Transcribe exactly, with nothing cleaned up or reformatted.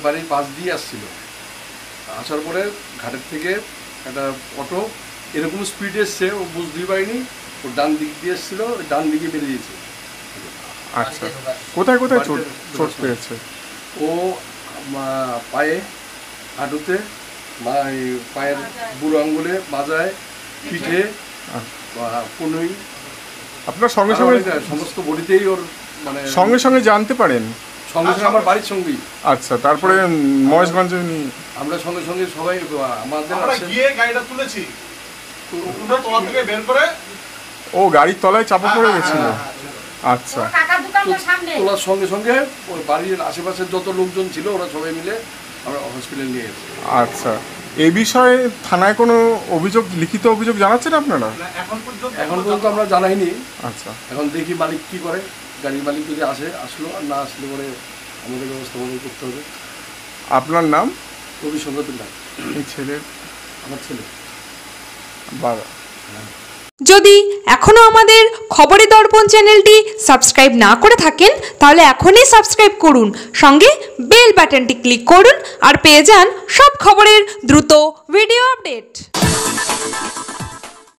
বাড়ির পাশ দিয়ে আসছিল, আসার পরে ঘাটের থেকে একটা অটো এরকম স্পিড এসছে, ও বুঝতেই পারিনি, ও ডান দিক দিয়ে এসেছিল, ডান দিকে বেরিয়েছে। আচ্ছা, কোথায় কোথায় চোট চোট পেয়েছে? ও পায়ে, হাঁটুতে, পায়ের বুড়ো আঙ্গুলে, মাজায়, পিঠে, কনুই, আপনার সঙ্গে সঙ্গে সমস্ত বডিতেই ওর মানে সঙ্গে সঙ্গে জানতে পারেন? সঙ্গে সঙ্গে আমার বাড়ির সঙ্গী। আচ্ছা, তারপরে মহেশগঞ্জে আমরা সঙ্গে সঙ্গে সবাই আমাদের গিয়ে গাড়িটা তুলেছি, তলা থেকে বের করে ও গাড়ির তলায় চাপা পড়ে গেছিল। আচ্ছা, তোলার সঙ্গে সঙ্গে ওই বাড়ির আশেপাশের যত লোকজন ছিল ওরা সবাই মিলে আমরা হসপিটাল নিয়ে এসেছি। আচ্ছা, এই বিষয়ে থানায় কোনো অভিযোগ, লিখিত অভিযোগ জানাচ্ছেন আপনারা? এখন পর্যন্ত এখন পর্যন্ত আমরা জানাইনি। আচ্ছা, এখন দেখি মালিক কি করে, গাড়ির মালিক যদি আসে আসলো, আর না আসলে পরে আমাদের ব্যবস্থা মনে করতে হবে। আপনার নাম? রবি শঙ্কর পিল্লাই। এই ছেলে? আমার ছেলে বাবা। যদি এখনো আমাদের খবরের দর্পণ চ্যানেলটি সাবস্ক্রাইব না করে থাকেন তাহলে এখনই সাবস্ক্রাইব করুন, সঙ্গে বেল বাটনটি ক্লিক করুন আর পেয়ে যান সব খবরের দ্রুত ভিডিও আপডেট।